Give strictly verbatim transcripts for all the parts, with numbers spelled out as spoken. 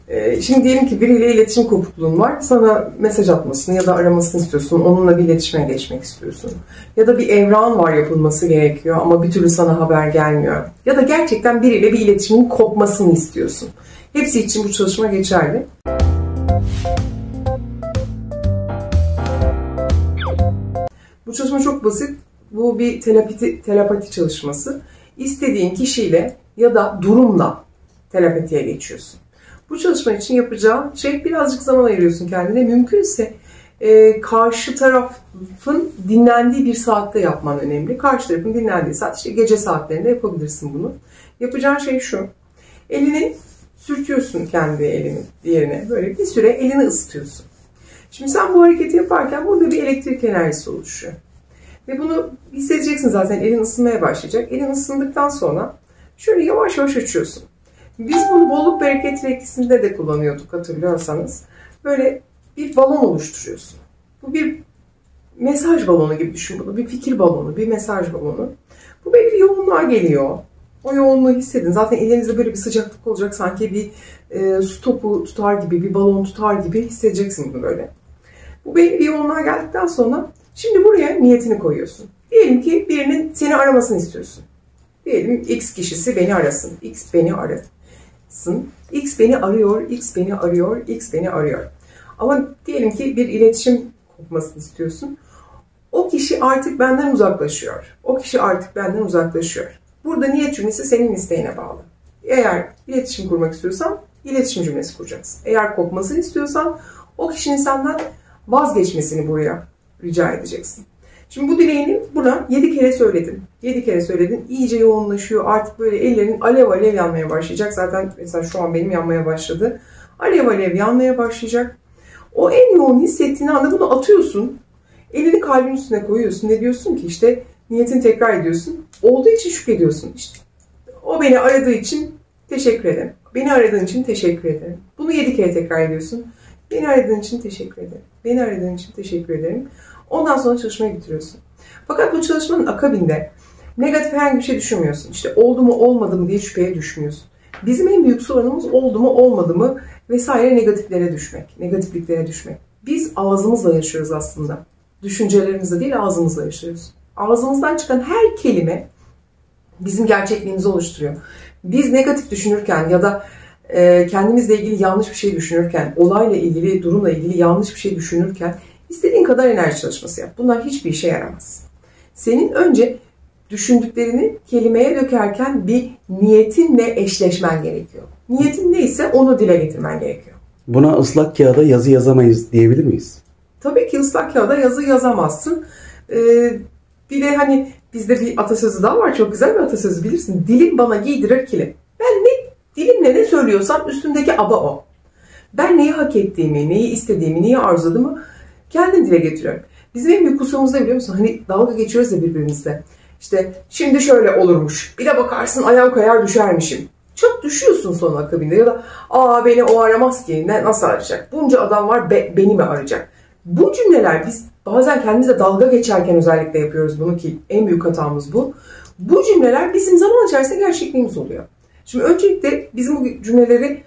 Ee, şimdi diyelim ki biriyle iletişim kopukluğun var. Sana mesaj atmasını ya da aramasını istiyorsun. Onunla bir iletişime geçmek istiyorsun. Ya da bir evran var yapılması gerekiyor ama bir türlü sana haber gelmiyor. Ya da gerçekten biriyle bir iletişimin kopmasını istiyorsun. Hepsi için bu çalışma geçerli. Bu çalışma çok basit. Bu bir telepati, telepati çalışması. İstediğin kişiyle ya da durumla telepatiye geçiyorsun. Bu çalışma için yapacağın şey birazcık zaman ayırıyorsun kendine. Mümkünse e, karşı tarafın dinlendiği bir saatte yapman önemli. Karşı tarafın dinlendiği saat, işte gece saatlerinde yapabilirsin bunu. Yapacağın şey şu. Elini sürtüyorsun kendi elini diğerine. Böyle bir süre elini ısıtıyorsun. Şimdi sen bu hareketi yaparken burada bir elektrik enerjisi oluşuyor. Ve bunu hissedeceksin zaten, elin ısınmaya başlayacak. Elin ısındıktan sonra şöyle yavaş yavaş açıyorsun. Biz bunu bolluk bereket etkisinde de kullanıyorduk hatırlıyorsanız. Böyle bir balon oluşturuyorsun. Bu bir mesaj balonu gibi düşün bunu. Bir fikir balonu, bir mesaj balonu. Bu belli bir yoğunluğa geliyor. O yoğunluğu hissedin. Zaten elinizde böyle bir sıcaklık olacak. Sanki bir e, su topu tutar gibi, bir balon tutar gibi hissedeceksin bunu böyle. Bu belli bir yoğunluğa geldikten sonra şimdi buraya niyetini koyuyorsun. Diyelim ki birinin seni aramasını istiyorsun. Diyelim X kişisi beni arasın. X beni arasın. X beni arıyor, X beni arıyor, X beni arıyor. Ama diyelim ki bir iletişim kopmasını istiyorsun. O kişi artık benden uzaklaşıyor. O kişi artık benden uzaklaşıyor. Burada niyet cümlesi senin isteğine bağlı. Eğer iletişim kurmak istiyorsan iletişim cümlesi kuracaksın. Eğer kopmasını istiyorsan o kişinin senden vazgeçmesini buraya rica edeceksin. Şimdi bu dileğini buna yedi kere söyledin. yedi kere söyledin. İyice yoğunlaşıyor. Artık böyle ellerin alev alev yanmaya başlayacak. Zaten mesela şu an benim yanmaya başladı. Alev alev yanmaya başlayacak. O en yoğun hissettiğin anda bunu atıyorsun. Elini kalbin üstüne koyuyorsun. Ne diyorsun ki işte niyetini tekrar ediyorsun. Olduğu için şükrediyorsun işte. O beni aradığı için teşekkür ederim. Beni aradığın için teşekkür ederim. Bunu yedi kere tekrar ediyorsun. Beni aradığın için teşekkür ederim. Beni aradığın için teşekkür ederim. Ondan sonra çalışmayı bitiriyorsun. Fakat bu çalışmanın akabinde negatif herhangi bir şey düşünmüyorsun. İşte oldu mu olmadı mı diye şüpheye düşmüyorsun. Bizim en büyük sorunumuz oldu mu olmadı mı vesaire negatiflere düşmek, negatifliklere düşmek. Biz ağzımızla yaşıyoruz aslında. Düşüncelerimizle değil, ağzımızla yaşıyoruz. Ağzımızdan çıkan her kelime bizim gerçekliğimizi oluşturuyor. Biz negatif düşünürken ya da e, kendimizle ilgili yanlış bir şey düşünürken, olayla ilgili, durumla ilgili yanlış bir şey düşünürken istediğin kadar enerji çalışması yap. Bunlar hiçbir işe yaramaz. Senin önce düşündüklerini kelimeye dökerken bir niyetinle eşleşmen gerekiyor. Niyetin neyse onu dile getirmen gerekiyor. Buna ıslak kağıda yazı yazamayız diyebilir miyiz? Tabii ki ıslak kağıda yazı yazamazsın. Ee, bir de hani bizde bir atasözü daha var. Çok güzel bir atasözü bilirsin. Dilim bana giydirir kilim. Ben ne dilimle ne söylüyorsam üstümdeki aba o. Ben neyi hak ettiğimi, neyi istediğimi, neyi arzuladığımı kendim dile getiriyorum. Bizim en büyük kusurumuz ne biliyor musun? Hani dalga geçiyoruz ya birbirimizle. İşte şimdi şöyle olurmuş. Bir de bakarsın ayağım kayar düşermişim. Çok düşüyorsun sonra akabinde. Ya da aa beni o aramaz ki. Ne, nasıl arayacak? Bunca adam var be, beni mi arayacak? Bu cümleler biz bazen kendimize dalga geçerken özellikle yapıyoruz bunu ki en büyük hatamız bu. Bu cümleler bizim zaman içerisinde gerçekliğimiz oluyor. Şimdi öncelikle bizim bu cümleleri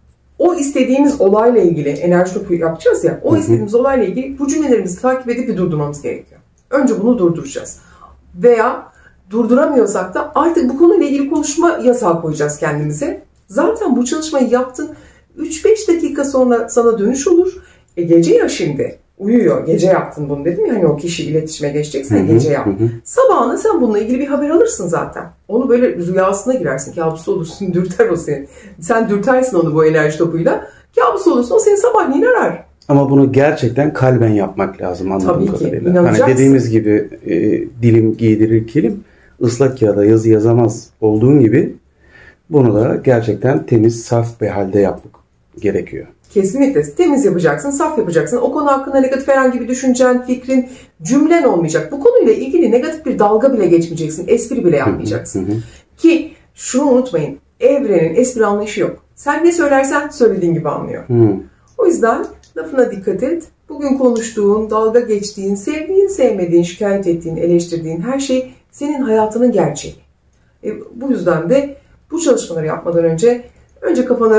o istediğimiz olayla ilgili enerji topu yapacağız ya, o hı hı. istediğimiz olayla ilgili bu cümlelerimizi takip edip bir durdurmamız gerekiyor. Önce bunu durduracağız. Veya durduramıyorsak da artık bu konuyla ilgili konuşma yasağı koyacağız kendimize. Zaten bu çalışmayı yaptın, üç beş dakika sonra sana dönüş olur. E gece ya şimdi, uyuyor, gece yaptın bunu dedim ya, hani o kişi iletişime geçeceksen hı hı, gece yap. Hı hı. Sabahına sen bununla ilgili bir haber alırsın zaten. Onu böyle rüyasına girersin, kabus olursun, dürter o seni. Sen dürtersin onu bu enerji topuyla, kabus olursun, o seni sabahleyin arar. Ama bunu gerçekten kalben yapmak lazım anladığım Tabii ki, kadarıyla. Hani dediğimiz gibi e, dilim giydirir kilim, ıslak kağıda yazı yazamaz olduğun gibi bunu da gerçekten temiz, saf bir halde yapmak gerekiyor. Kesinlikle temiz yapacaksın, saf yapacaksın. O konu hakkında negatif herhangi bir düşüncen, fikrin, cümlen olmayacak. Bu konuyla ilgili negatif bir dalga bile geçmeyeceksin, espri bile yapmayacaksın. Hı hı. Ki şunu unutmayın, evrenin espri anlayışı yok. Sen ne söylersen söylediğin gibi anlıyor. Hı. O yüzden lafına dikkat et. Bugün konuştuğun, dalga geçtiğin, sevdiğin, sevmediğin, şikayet ettiğin, eleştirdiğin her şey senin hayatının gerçeği. E, bu yüzden de bu çalışmaları yapmadan önce önce kafanı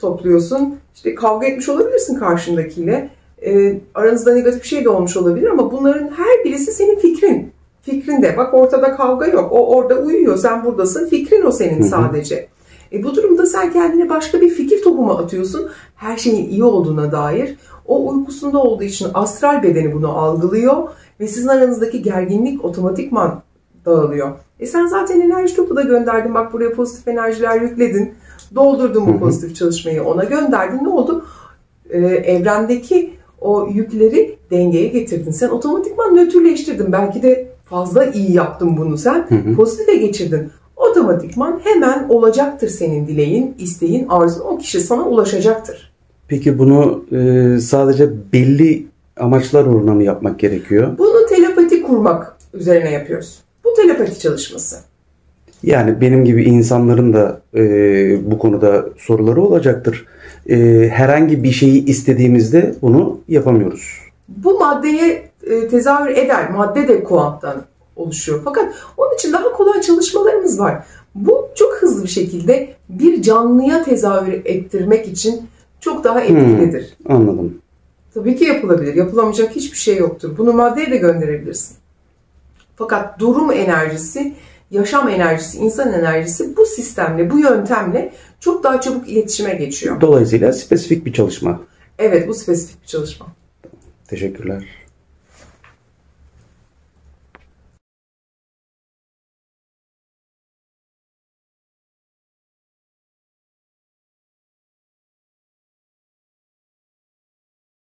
topluyorsun. İşte kavga etmiş olabilirsin karşındakiyle. E, aranızda negatif bir şey de olmuş olabilir ama bunların her birisi senin fikrin. Fikrinde. Bak ortada kavga yok. O orada uyuyor. Sen buradasın. Fikrin o senin sadece. E, bu durumda sen kendine başka bir fikir tohumu atıyorsun. Her şeyin iyi olduğuna dair. O uykusunda olduğu için astral bedeni bunu algılıyor. Ve sizin aranızdaki gerginlik otomatikman dağılıyor. E sen zaten enerji topu da gönderdin. Bak buraya pozitif enerjiler yükledin. Doldurdun bu pozitif çalışmayı. Ona gönderdin. Ne oldu? Ee, evrendeki o yükleri dengeye getirdin. Sen otomatikman nötrleştirdin. Belki de fazla iyi yaptın bunu sen. Hı hı. Pozitife geçirdin. Otomatikman hemen olacaktır senin dileğin, isteğin, arzun. O kişi sana ulaşacaktır. Peki bunu e, sadece belli amaçlar uğruna mı yapmak gerekiyor? Bunu telepati kurmak üzerine yapıyoruz. Bu telepati çalışması. Yani benim gibi insanların da e, bu konuda soruları olacaktır. E, herhangi bir şeyi istediğimizde bunu yapamıyoruz. Bu maddeye e, tezahür eder. Madde de kuanttan oluşuyor. Fakat onun için daha kolay çalışmalarımız var. Bu çok hızlı bir şekilde bir canlıya tezahür ettirmek için çok daha etkilidir. Hmm, anladım. Tabii ki yapılabilir. Yapılamayacak hiçbir şey yoktur. Bunu maddeye de gönderebilirsin. Fakat durum enerjisi, yaşam enerjisi, insan enerjisi bu sistemle, bu yöntemle çok daha çabuk iletişime geçiyor. Dolayısıyla spesifik bir çalışma. Evet, bu spesifik bir çalışma. Teşekkürler.